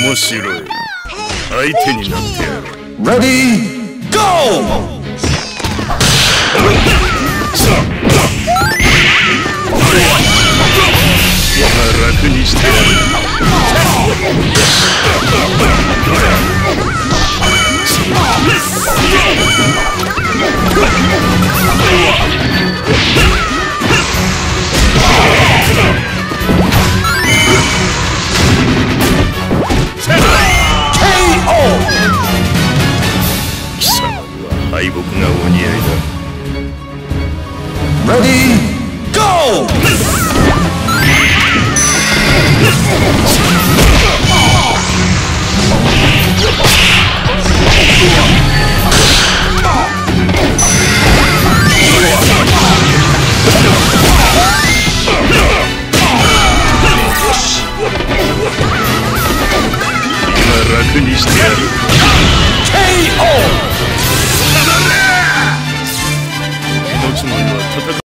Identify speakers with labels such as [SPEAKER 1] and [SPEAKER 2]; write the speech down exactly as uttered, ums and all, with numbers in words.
[SPEAKER 1] 面白い。相手になってやる。
[SPEAKER 2] Ready, go!
[SPEAKER 1] 今楽にしてやる。貴様には敗北がお似合いだ。
[SPEAKER 2] Ready, go!
[SPEAKER 1] 今楽にしてやる。
[SPEAKER 2] ケーオー!
[SPEAKER 1] このつもりは戦う。